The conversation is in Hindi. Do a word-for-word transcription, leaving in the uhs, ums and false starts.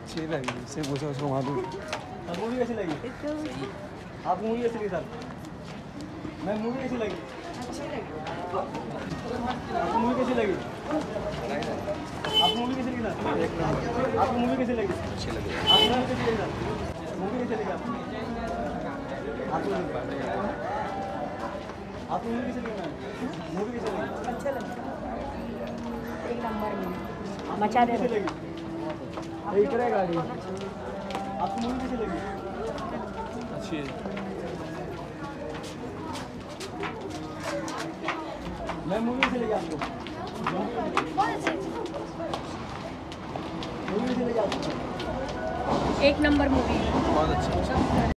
अच्छी लगी, से पूछो उसको मालूम। अब मूवी कैसी लगी? आप मूवी कैसी लगी सर? मैं मूवी कैसी लगी? अच्छी लगी। आपको मूवी कैसी लगी? आपको मूवी कैसी लगी सर? आपको मूवी कैसी लगी? अच्छी लगी। आपको मूवी कैसी लगी सर? मूवी कैसी लगी आपको? आपको आपको मूवी कैसी लगी मैम? मूवी कैसी लगी? अच्छा लगा, एक नंबर में मचा दे कैसी लगी? एक तरह गाड़ी। आपको मूवी कैसी लगी? अच्छी है। मैं मूवी कैसी लगी आपको? मूवी कैसी लगी आपको? एक नंबर मूवी। बहुत अच्छी।